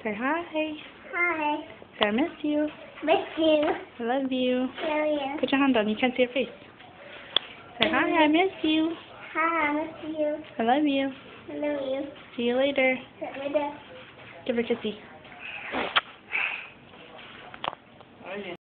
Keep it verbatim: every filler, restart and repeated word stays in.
Say hi. Hi. Say I miss you. Miss you. I love you. Love you. Put your hand on. You can't see your face. Say hi. I miss you. Hi, I miss you. I love you. I love you. See you later. See you later. Give her a kissy.